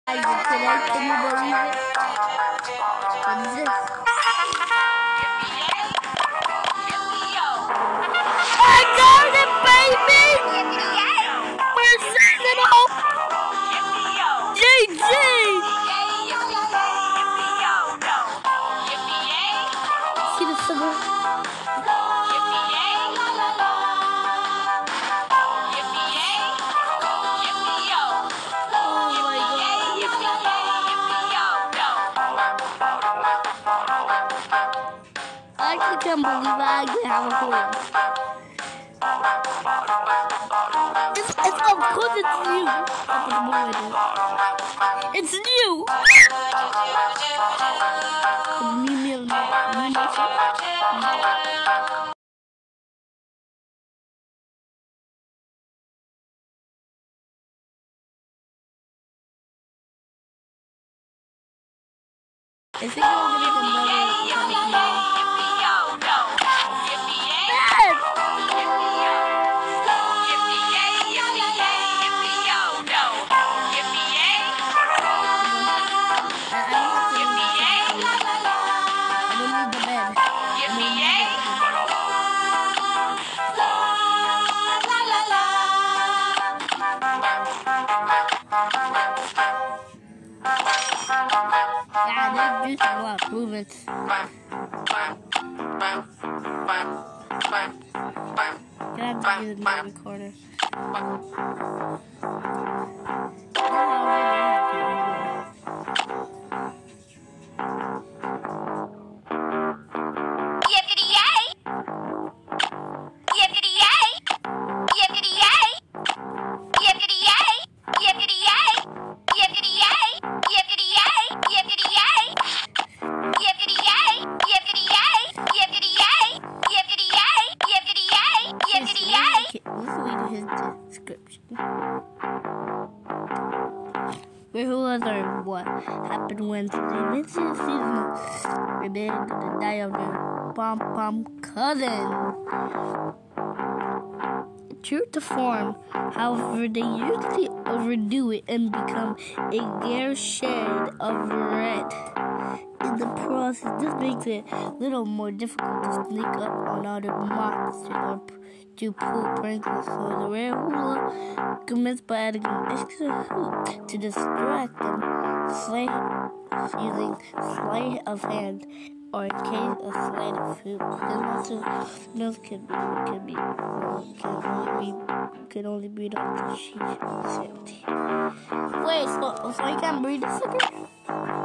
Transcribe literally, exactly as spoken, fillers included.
Can you believe it? What is this? I got it, baby! We're seasonal! G G! See the sugar? I can't believe I can have a hoola. It's, it's of course it's new. It's new. Me, me, me, I think I'm gonna make another. Yeah, they're just a lot of movements. Can I do the recorder? We're hoolas are what happened when the season rebellion to the die of their pom pom cousin. True to form, however, they usually overdo it and become a rare shade of red. In the process, this makes it a little more difficult to sneak up on other monsters or to pull pranks. So the rare hoola commenced by adding an extra hoop to distract them, slay using sleight of hand, or in case of sleight of hoop. This monster nose can be can be can only be can only breathe until she's empty. Wait, so so you can't breathe the sucker?